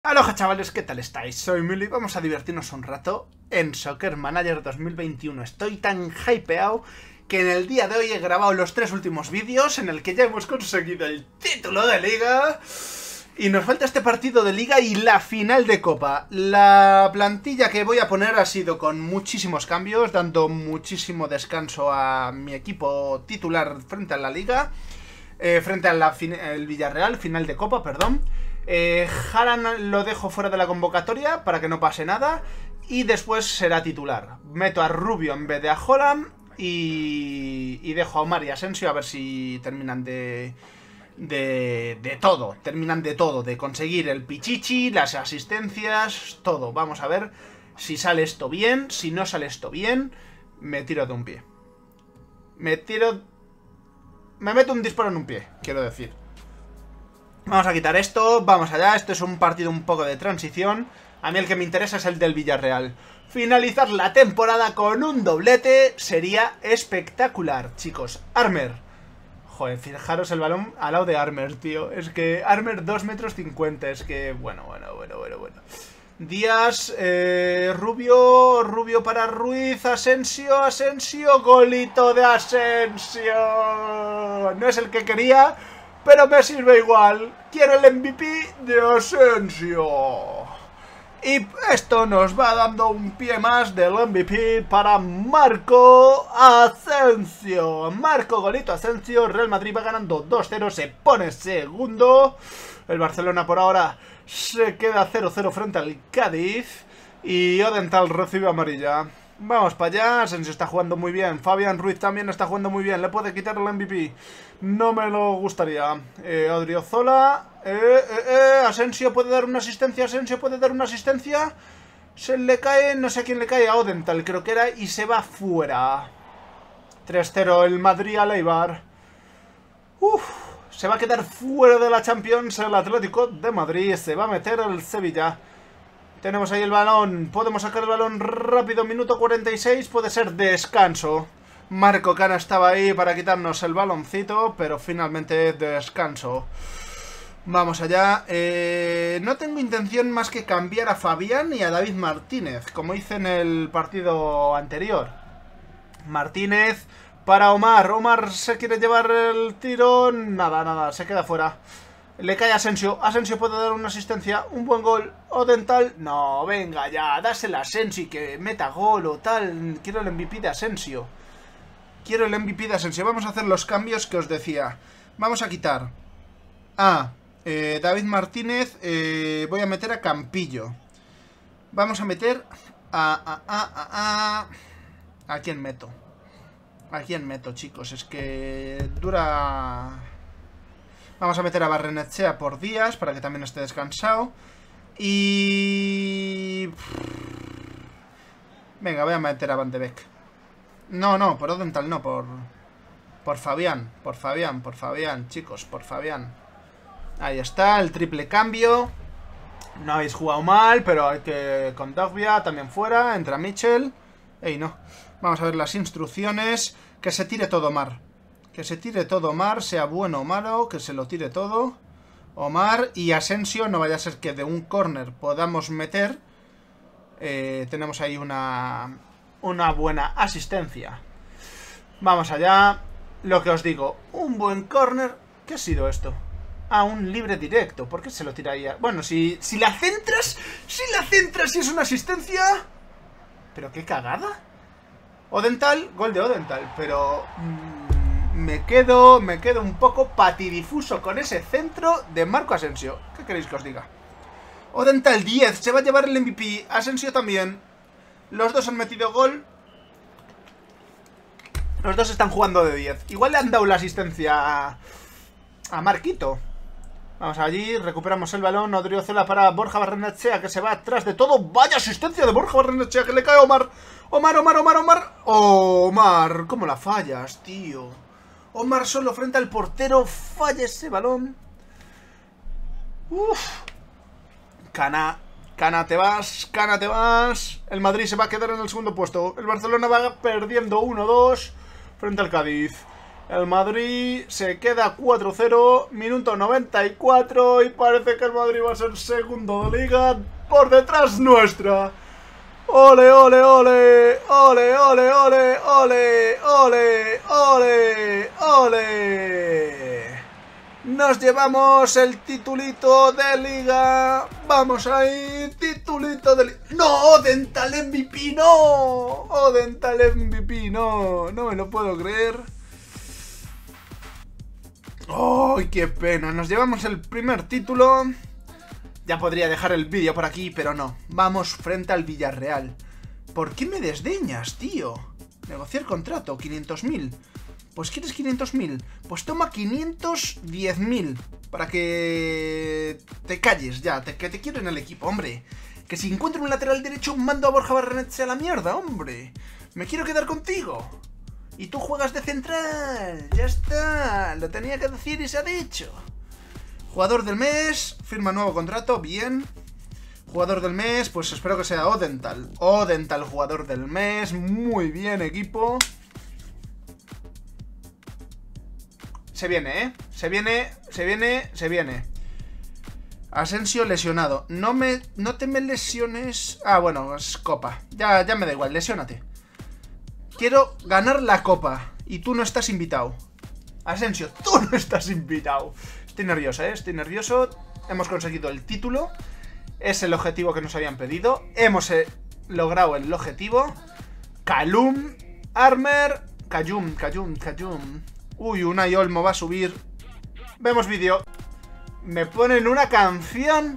Aloha chavales, ¿qué tal estáis? Soy Mili y vamos a divertirnos un rato en Soccer Manager 2021. Estoy tan hypeado que en el día de hoy he grabado los 3 últimos vídeos en el que ya hemos conseguido el título de liga. Y nos falta este partido de liga y la final de copa. La plantilla que voy a poner ha sido con muchísimos cambios, dando muchísimo descanso a mi equipo titular frente a la liga. Frente al Villarreal, final de copa, perdón. Haaland lo dejo fuera de la convocatoria para que no pase nada. Y después será titular. Meto a Rubio en vez de a Haaland. Y dejo a Omar y a Asensio a ver si terminan de todo. Terminan de todo. De conseguir el pichichi, las asistencias, todo. Vamos a ver si sale esto bien. Si no sale esto bien, me tiro de un pie. Me meto un disparo en un pie, quiero decir. Vamos a quitar esto, vamos allá. Esto es un partido un poco de transición. A mí el que me interesa es el del Villarreal. Finalizar la temporada con un doblete sería espectacular, chicos. Armer. Joder, fijaros el balón al lado de Armer, tío. Es que Armer 2,50 m. Es que, bueno. Díaz, Rubio para Ruiz, Asensio, golito de Asensio. No es el que quería, pero me sirve igual. Quiero el MVP de Asensio. Y esto nos va dando un pie más del MVP para Marco Asensio. Marco golito Asensio. Real Madrid va ganando 2-0. Se pone segundo. El Barcelona por ahora se queda 0-0 frente al Cádiz. Y Odental recibe amarilla. Vamos para allá. Asensio está jugando muy bien. Fabián Ruiz también está jugando muy bien. Le puede quitar el MVP. No me lo gustaría. Odriozola. Asensio puede dar una asistencia. Se le cae. No sé a quién le cae. A Odental creo que era. Y se va fuera. 3-0 el Madrid al Eibar. Se va a quedar fuera de la Champions el Atlético de Madrid. Se va a meter el Sevilla. Tenemos ahí el balón. Podemos sacar el balón rápido. Minuto 46. Puede ser descanso. Marco Cana estaba ahí para quitarnos el baloncito. Pero finalmente descanso. Vamos allá. No tengo intención más que cambiar a Fabián y a David Martínez, como hice en el partido anterior. Martínez para Omar. Omar se quiere llevar el tiro. Nada, se queda fuera. Le cae a Asensio. Asensio puede dar una asistencia. Un buen gol. Odental. No, venga ya. Dásela a Asensio y que meta gol o tal. Quiero el MVP de Asensio. Vamos a hacer los cambios que os decía. Vamos a quitar a David Martínez. Voy a meter a Campillo. Vamos a meter ¿A quién meto? Chicos? Es que dura. Vamos a meter a Barrenechea por Díaz para que también esté descansado. Y... venga, voy a meter a Van de Beek. No, por Odental no, por Fabián, chicos, por Fabián. Ahí está, el triple cambio. No habéis jugado mal, pero hay que... con Dogbia también fuera, entra Mitchell. Ey, no. Vamos a ver las instrucciones. Que se tire todo Omar. Sea bueno o malo, que se lo tire todo Omar. Y Asensio, no vaya a ser que de un córner podamos meter. Tenemos ahí una buena asistencia. Vamos allá. Lo que os digo, un buen córner. ¿Qué ha sido esto? Un libre directo. ¿Por qué se lo tira ahí? Bueno, si la centras y es una asistencia. Pero qué cagada. Odental, gol de Odental. Pero me quedo un poco patidifuso con ese centro de Marco Asensio. ¿Qué queréis que os diga? Odental 10, se va a llevar el MVP. Asensio también. Los dos han metido gol. Los dos están jugando de 10. Igual le han dado la asistencia a Marquito. Vamos allí, recuperamos el balón. Odriozola para Borja Barrenechea, que se va atrás de todo. ¡Vaya asistencia de Borja Barrenechea, que le cae a Omar! Omar, ¿cómo la fallas, tío? Omar solo frente al portero. Falla ese balón. Cana, te vas. El Madrid se va a quedar en el segundo puesto. El Barcelona va perdiendo 1-2 frente al Cádiz. El Madrid se queda 4-0, minuto 94 y parece que el Madrid va a ser segundo de liga por detrás nuestra. ¡Ole, ole, ole! ¡Ole, ole, ole! ¡Ole, ole, ole! ¡Ole! Nos llevamos el titulito de liga. Vamos ahí, titulito de liga. ¡No! ¡Odental MVP! ¡No! ¡Odental MVP! ¡No! No me lo puedo creer. ¡Ay, qué pena! Nos llevamos el primer título. Ya podría dejar el vídeo por aquí, pero no. Vamos frente al Villarreal. ¿Por qué me desdeñas, tío? Negociar contrato, 500.000. Pues ¿quieres 500.000? Pues toma 510.000. Para que te calles ya, que te quiero en el equipo, hombre. Que si encuentro un lateral derecho, mando a Borja Barrenetxea a la mierda, hombre. Me quiero quedar contigo. Y tú juegas de central. Ya está. Lo tenía que decir y se ha dicho. Jugador del mes. Firma nuevo contrato. Bien. Jugador del mes. Pues espero que sea Odental. Odental, jugador del mes. Muy bien, equipo. Se viene, ¿eh? Se viene, se viene, se viene. Asensio lesionado. No te me lesiones. Ah, bueno, es copa. Ya me da igual, lesiónate. Quiero ganar la copa. Y tú no estás invitado. Asensio, tú no estás invitado. Estoy nervioso, ¿eh? Estoy nervioso. Hemos conseguido el título. Es el objetivo que nos habían pedido. Hemos logrado el objetivo. Calum, Armer, Cayum. Uy, Unai Olmo va a subir. Vemos vídeo. Me ponen una canción.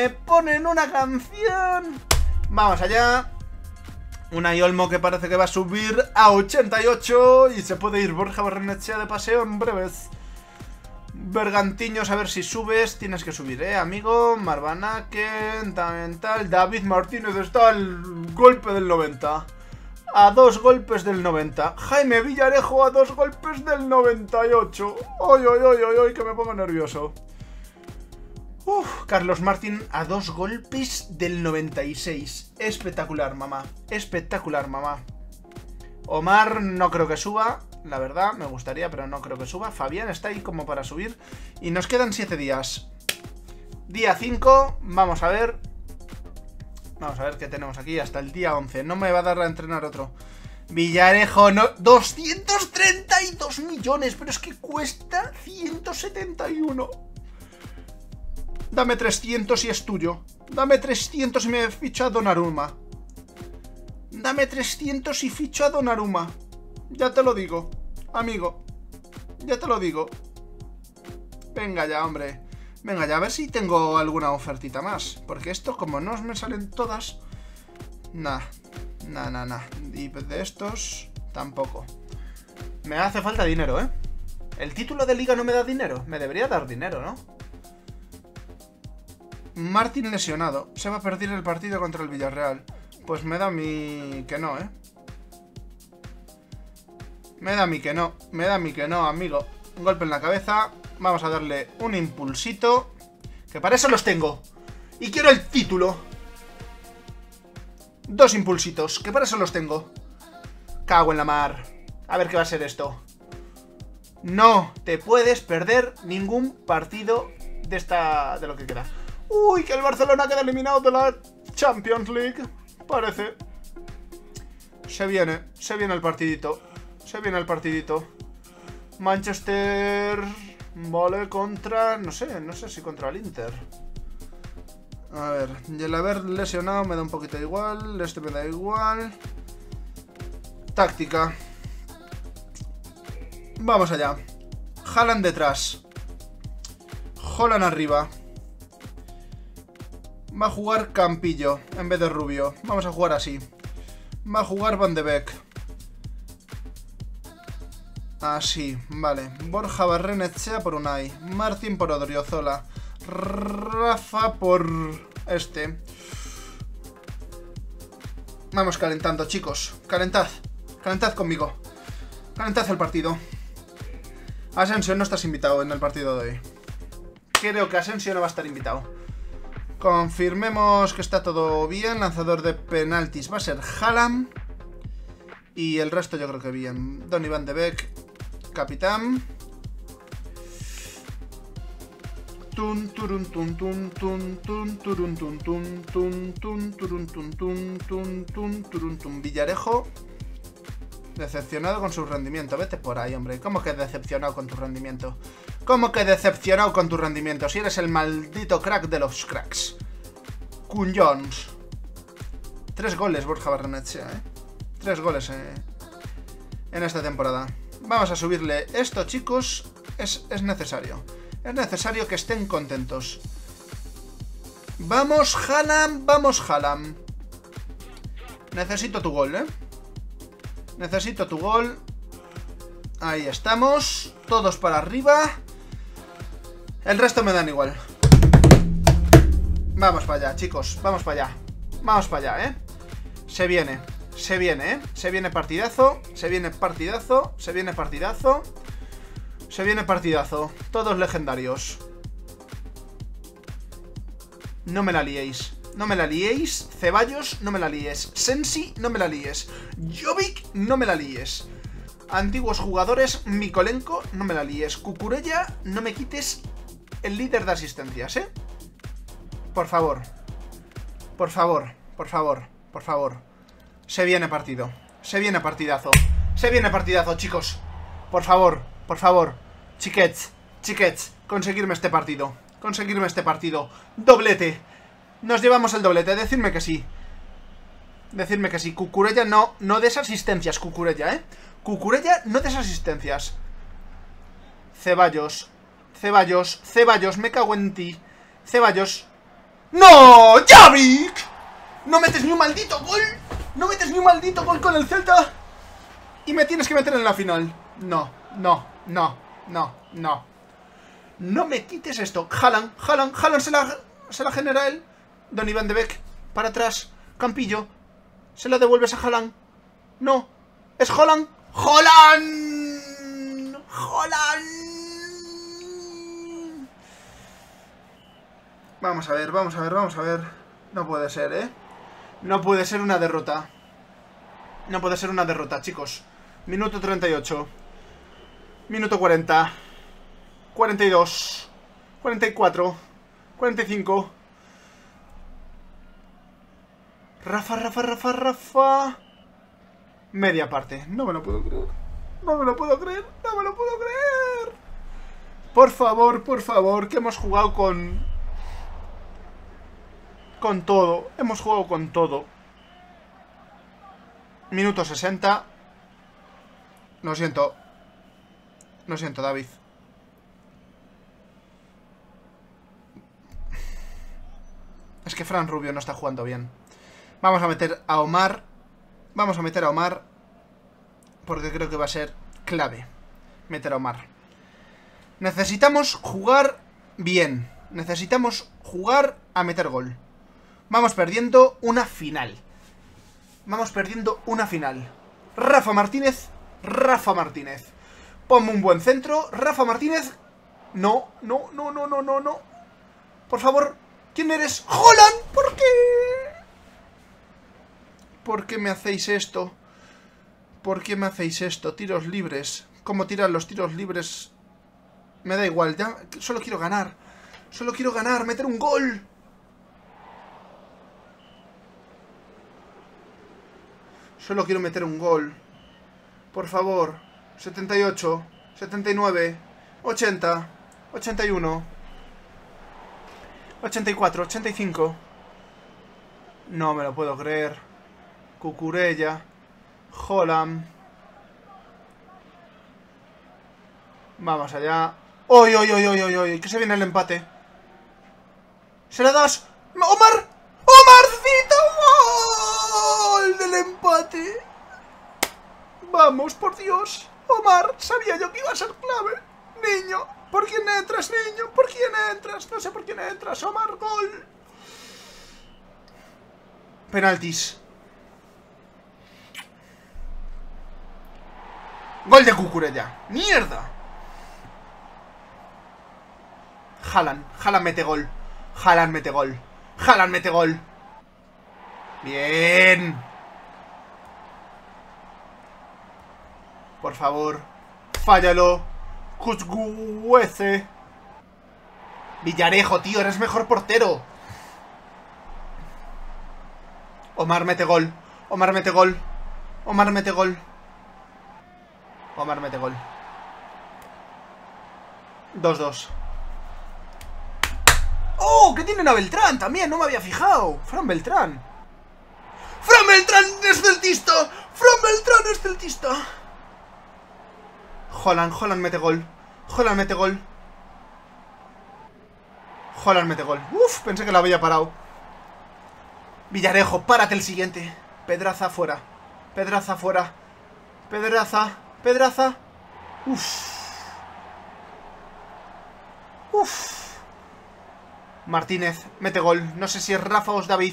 Vamos allá. Unai Olmo que parece que va a subir a 88 y se puede ir Borja Barrenetxea de paseo en breves. Bergantiños, a ver si subes. Tienes que subir, amigo. Marvanaken, tal. David Martínez está al golpe del 90. A 2 golpes del 90. Jaime Villarejo a 2 golpes del 98. ¡Ay, que me pongo nervioso! Carlos Martín a 2 golpes del 96. Espectacular, mamá. Espectacular, mamá. Omar no creo que suba. La verdad, me gustaría, pero no creo que suba. Fabián está ahí como para subir. Y nos quedan 7 días. Día 5. Vamos a ver. Vamos a ver qué tenemos aquí. Hasta el día 11. No me va a dar a entrenar otro. Villarejo, no. 232 millones. Pero es que cuesta 171. Dame 300 y es tuyo. Dame 300 y me ficho a Donnarumma. Dame 300 y ficho a Donnarumma. Ya te lo digo, amigo. Ya te lo digo. Venga ya, hombre. Venga ya, a ver si tengo alguna ofertita más. Porque esto, como no me salen todas... Nah. Y de estos, tampoco. Me hace falta dinero, ¿eh? El título de liga no me da dinero. Me debería dar dinero, ¿no? Martín lesionado. Se va a perder el partido contra el Villarreal. Pues me da a mí que no, ¿eh? Me da a mí que no, amigo. Un golpe en la cabeza. Vamos a darle un impulsito. Que para eso los tengo. Y quiero el título. 2 impulsitos. Que para eso los tengo. Cago en la mar. A ver qué va a ser esto. No te puedes perder ningún partido de lo que queda. Uy, que el Barcelona queda eliminado de la Champions League. Parece. Se viene el partidito. Manchester. Vale, contra... No sé si contra el Inter. A ver, y el haber lesionado me da un poquito igual. Este me da igual. Táctica. Vamos allá. Haaland detrás. Haaland arriba. Va a jugar Campillo en vez de Rubio. Vamos a jugar así. Va a jugar Van de Beek. Así, vale. Borja Barrenetxea por Unai. Martín por Odriozola. Rafa por este. Vamos calentando, chicos. Calentad. Calentad conmigo. Calentad el partido. Asensio, no estás invitado en el partido de hoy. Creo que Asensio no va a estar invitado. Confirmemos que está todo bien. Lanzador de penaltis va a ser Haaland. Y el resto yo creo que bien. Donny Van de Beek. capitán. Tun turun tun tun tun tun turun tun tun tun tun turun tun tun tun tun turun tun. Villarejo. Decepcionado con su rendimiento. Vete por ahí, hombre. ¿Cómo que decepcionado con tu rendimiento? ¿Cómo que decepcionado con tu rendimiento? Si eres el maldito crack de los cracks. Kun Jones. 3 goles Borja Barrenetxea, 3 goles en esta temporada. Vamos a subirle esto, chicos. Es necesario. Es necesario que estén contentos. Vamos, Haaland. Vamos, Haaland. Necesito tu gol, Necesito tu gol. Ahí estamos. Todos para arriba. El resto me dan igual. Vamos para allá, chicos. Vamos para allá. Vamos para allá, Se viene. Se viene, Se viene partidazo. Se viene partidazo. Se viene partidazo. Se viene partidazo. Todos legendarios. No me la liéis. No me la liéis. Ceballos, no me la líes. Sensi, no me la líes. Jovic, no me la líes. Antiguos jugadores, Mikolenko, no me la líes. Cucurella, no me quites el líder de asistencias, Por favor. Por favor. Por favor. Por favor. Se viene partido. Se viene partidazo. Se viene partidazo, chicos. Por favor. Por favor. Chiquets. Chiquets. Conseguirme este partido. Conseguirme este partido. Doblete. Nos llevamos el doblete. Decidme que sí. Decidme que sí. Cucurella no des asistencias, Cucurella, Cucurella no des asistencias. Ceballos. Ceballos. Ceballos. Me cago en ti. Ceballos. ¡No! ¡Jovic! No metes ni un maldito gol. No metes ni un maldito gol con el Celta. Y me tienes que meter en la final. No, no, no, no, no. No me quites esto. Haaland, Haaland, Haaland se la genera él. Donny Van de Beek. Para atrás. Campillo. Se la devuelves a Haaland. No. Es Haaland. ¡Haaland! ¡Haaland! Vamos a ver, vamos a ver, vamos a ver. No puede ser, No puede ser una derrota. No puede ser una derrota, chicos. Minuto 38. Minuto 40. 42. 44. 45. Rafa. Media parte. No me lo puedo creer. No me lo puedo creer. No me lo puedo creer. Por favor, que hemos jugado con todo. Hemos jugado con todo. Minuto 60. Lo siento. Lo siento, David. Es que Fran Rubio no está jugando bien. Vamos a meter a Omar. Vamos a meter a Omar. Porque creo que va a ser clave meter a Omar. Necesitamos jugar bien. Necesitamos jugar a meter gol. Vamos perdiendo una final. Vamos perdiendo una final. Rafa Martínez. Rafa Martínez. Ponme un buen centro. Rafa Martínez. No. Por favor. ¿Quién eres? ¡Haaland! ¿Por qué? ¿Por qué me hacéis esto? ¿Por qué me hacéis esto? Tiros libres. ¿Cómo tiran los tiros libres? Me da igual, ya. Solo quiero ganar. Solo quiero ganar, meter un gol. Solo quiero meter un gol. Por favor. 78, 79, 80, 81, 84, 85. No me lo puedo creer. Cucurella. Haaland. Vamos allá. ¡Oy! Que se viene el empate. ¿Se la das? ¡Omar! ¡Omarcito! ¡Gol del empate! Vamos, por Dios. Omar, sabía yo que iba a ser clave. Niño, ¿por quién entras, niño? ¿Por quién entras? No sé por quién entras. Omar, gol. Penaltis. Gol de Cucurella. ¡Mierda! Haaland mete gol. Haaland mete gol. Haaland mete gol. Bien. Por favor. Fállalo. Kuzguece. Villarejo, tío, eres mejor portero. Omar mete gol. Omar mete gol. Omar mete gol. Omar mete gol. 2-2. ¡Oh! Que tienen a Beltrán también, no me había fijado. Fran Beltrán. ¡Fran Beltrán es celtista! ¡Fran Beltrán es celtista! Haaland mete gol. Haaland mete gol. Haaland mete gol. Uf, pensé que lo había parado. Villarejo, párate el siguiente. Pedraza fuera. Pedraza fuera. Pedraza. Pedraza. Uf. Uf. Martínez, mete gol. No sé si es Rafa o es David.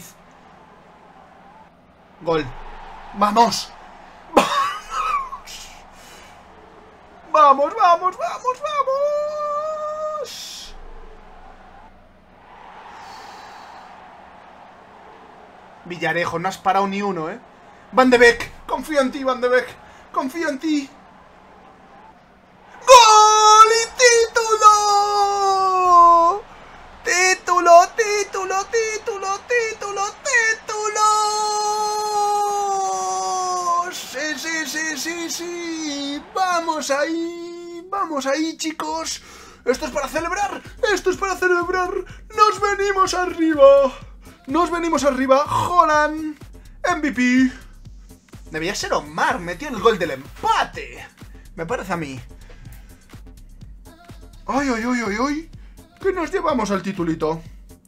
Gol. ¡Vamos! ¡Vamos! ¡Vamos, vamos, vamos, vamos! Villarejo, no has parado ni uno, ¿eh? Van de Beek, confío en ti, Van de Beek. Confío en ti. ¡Gol y título! ¡Título, título, título, título, título! ¡Sí, sí, sí, sí, sí! ¡Vamos ahí, chicos! ¡Esto es para celebrar! ¡Esto es para celebrar! ¡Nos venimos arriba! ¡Nos venimos arriba! ¡Haaland! MVP. Debía ser Omar, metió el gol del empate. Me parece a mí. ¡Ay, ay, ay, ay, ay! Que nos llevamos al titulito.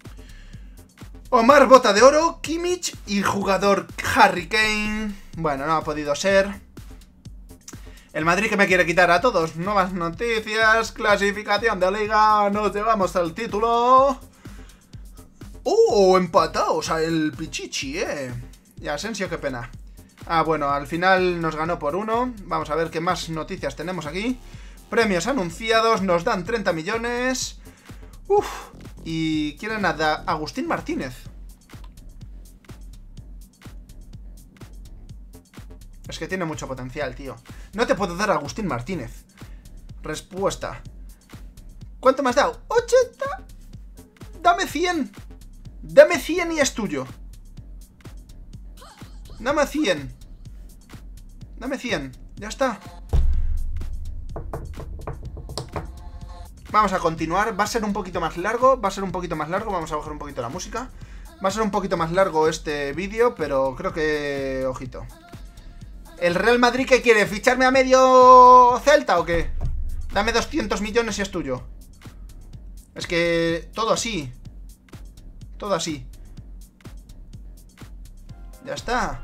Omar, bota de oro, Kimmich y jugador Harry Kane. Bueno, no ha podido ser. El Madrid que me quiere quitar a todos. Nuevas noticias, clasificación de liga. Nos llevamos al título. ¡Oh! Empatados a el Pichichi, Y Asensio, qué pena. Ah, bueno, al final nos ganó por 1. Vamos a ver qué más noticias tenemos aquí. Premios anunciados, nos dan 30 millones. Uf. Y quieren a Agustín Martínez. Es que tiene mucho potencial, tío. No te puedo dar a Agustín Martínez. Respuesta. ¿Cuánto me has dado? 80. Dame 100. Dame 100 y es tuyo. Dame 100. Dame 100. Ya está. Vamos a continuar. Va a ser un poquito más largo. Va a ser un poquito más largo. Vamos a bajar un poquito la música. Va a ser un poquito más largo este vídeo, pero creo que... Ojito. ¿El Real Madrid qué quiere? ¿Ficharme a medio Celta o qué? Dame 200 millones y es tuyo. Es que... Todo así. Todo así. Ya está.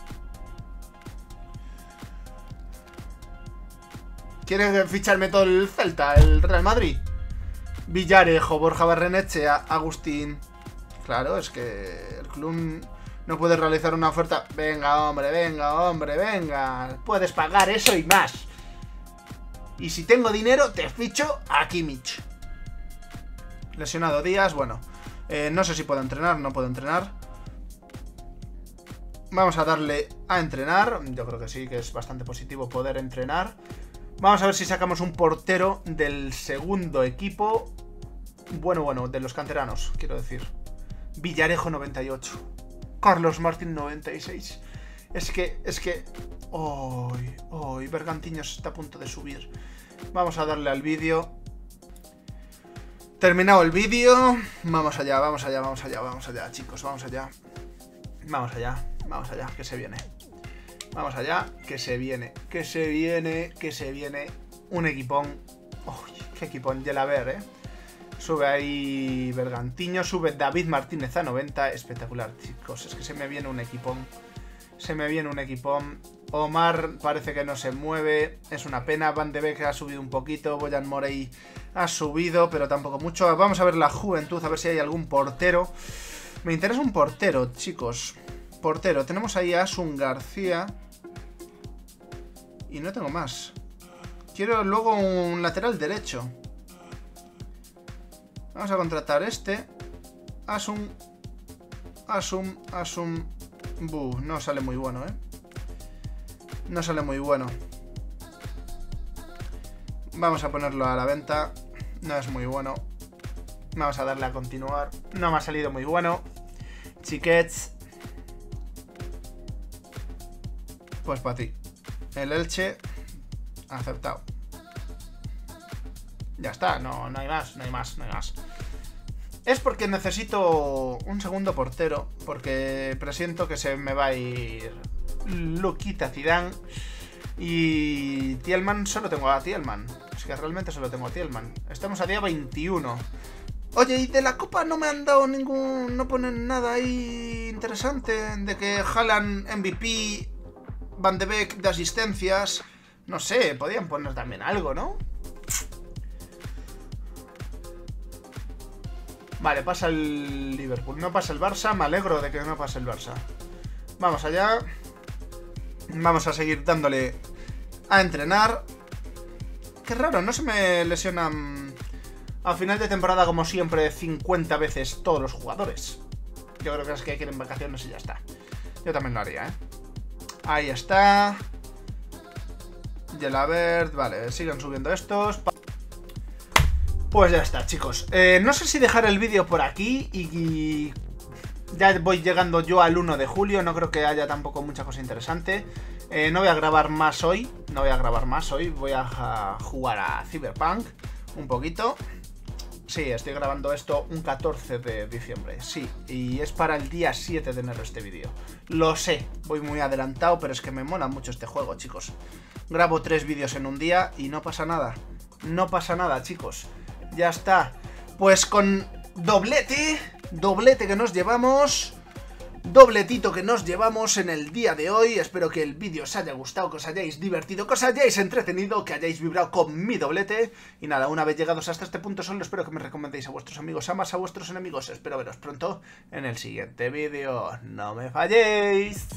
¿Quiere ficharme todo el Celta, el Real Madrid? Villarejo, Borja Barrenechea, Agustín. Claro, es que el club no puede realizar una oferta. Venga, hombre, venga, hombre, venga. Puedes pagar eso y más. Y si tengo dinero, te ficho a Kimmich. Lesionado Díaz, bueno. No sé si puedo entrenar, no puedo entrenar. Vamos a darle a entrenar. Yo creo que sí, que es bastante positivo poder entrenar. Vamos a ver si sacamos un portero del segundo equipo. Bueno, de los canteranos, quiero decir. Villarejo 98. Carlos Martín 96. Es que... Hoy Bergantiños está a punto de subir. Vamos a darle al vídeo. Terminado el vídeo. Vamos allá, vamos allá, vamos allá, vamos allá, chicos, vamos allá. Vamos allá, vamos allá, que se viene. Vamos allá, que se viene, que se viene, que se viene. Un equipón. Uy, qué equipón, Yelaber, Sube ahí Bergantiño, sube David Martínez a 90. Espectacular, chicos, es que se me viene un equipón. Se me viene un equipón. Omar parece que no se mueve. Es una pena. Van de Beek ha subido un poquito. Boyan Morey ha subido, pero tampoco mucho. Vamos a ver la juventud, a ver si hay algún portero. Me interesa un portero, chicos. Portero. Tenemos ahí a Asun García. Y no tengo más. Quiero luego un lateral derecho. Vamos a contratar este. Asun. Buh, no sale muy bueno, No sale muy bueno. Vamos a ponerlo a la venta. No es muy bueno. Vamos a darle a continuar. No me ha salido muy bueno. Chiquets. Pues para ti. El Elche. Aceptado. Ya está, no hay más, no hay más. Es porque necesito un segundo portero, porque presiento que se me va a ir Luquita Zidane. Y Tielman, solo tengo a Tielman. Es que realmente solo tengo a Tielman. Estamos a día 21. Oye, y de la Copa no me han dado ningún... No ponen nada ahí interesante. De que Haaland MVP, Van de Beek de asistencias. No sé, podían poner también algo, ¿no? Vale, pasa el Liverpool. No pasa el Barça. Me alegro de que no pase el Barça. Vamos allá. Vamos a seguir dándole a entrenar. Qué raro, no se me lesionan a final de temporada como siempre 50 veces todos los jugadores. Yo creo que es que quieren vacaciones y ya está. Yo también lo haría, ¿eh? Ahí está. Gelabert, vale, sigan subiendo estos. Pues ya está, chicos. No sé si dejar el vídeo por aquí y ya voy llegando yo al 1 de julio. No creo que haya tampoco mucha cosa interesante. No voy a grabar más hoy. Voy a jugar a Cyberpunk un poquito. Sí, estoy grabando esto un 14 de diciembre. Sí, y es para el día 7 de enero este vídeo. Lo sé, voy muy adelantado, pero es que me mola mucho este juego, chicos. Grabo 3 vídeos en un día y no pasa nada. No pasa nada, chicos. Ya está. Pues con doblete que nos llevamos. Dobletito que nos llevamos en el día de hoy. Espero que el vídeo os haya gustado, que os hayáis divertido, que os hayáis entretenido, que hayáis vibrado con mi doblete. Y nada, una vez llegados hasta este punto solo espero que me recomendéis a vuestros amigos, a más a vuestros enemigos. Espero veros pronto en el siguiente vídeo. ¡No me falléis!